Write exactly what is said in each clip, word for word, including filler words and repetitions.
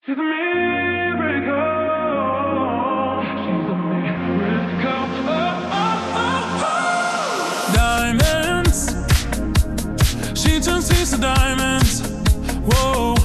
She's a miracle. She's a miracle. Oh, oh, oh, oh. Diamonds. She turns thieves to diamonds. Whoa.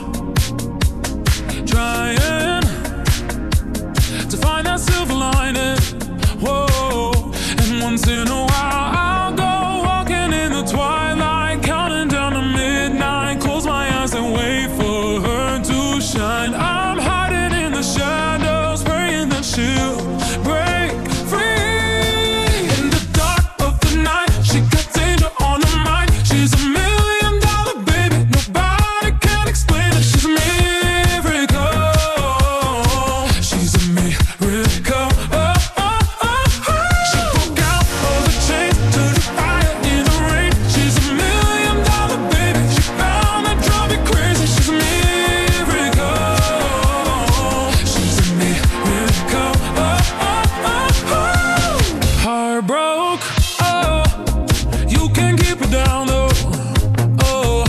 Trying to find that silver lining. Whoa. And once in a while I'll go walking in the twilight, counting down to midnight. Close my eyes and wait for her to shine. I'm hiding in the shadows, praying that she'll break free. In the dark of the night, she got danger on her mind. She's a million dollar baby, nobody can explain it. She's a miracle. She's a miracle. Oh, oh, oh, oh. She broke out of the chains, turned to fire in the rain. She's a million dollar baby. She found that drive me crazy. She's a miracle. She's a miracle. Oh, oh, oh, oh. Heart broke. Oh, you can't keep her down though. Oh,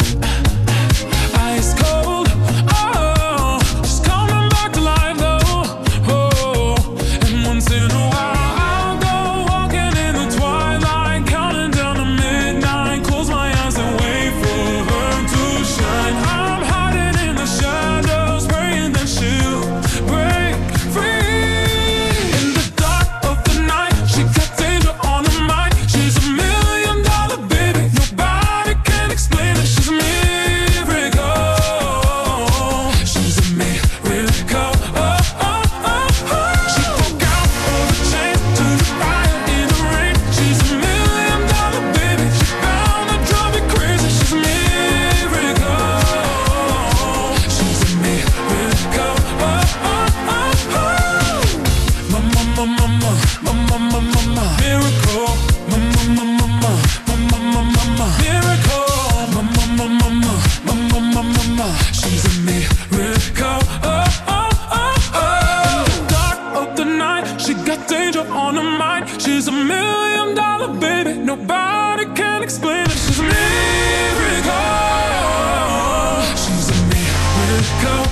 ice cold. Oh, she's coming back to life though. Oh, and once in a while I'll go walking in the twilight, counting down to midnight. Close my eyes and wait for her to shine. I'm hiding in the shadows, praying that she'll break free. In the dark of the night, she got danger on her mind. She's a million dollar baby, nobody can explain it. She's a miracle. She's a miracle. Oh, oh, oh, oh. She broke out of the chains, turned to fire in the rain. She's a million dollar baby. She found that drive me crazy. She's a miracle. She's a miracle. Oh, oh, oh, oh. Mama, mama, mama, mama, mama, mama, miracle. Mama, mama, mama, mama, mama, mama, miracle. Mama, mama, mama, mama, mama, mama. She's a miracle. Oh, oh, oh, oh. In the dark of the night, she got danger on her mind. She's a million dollar baby, nobody can explain it. She's a miracle. She's a miracle.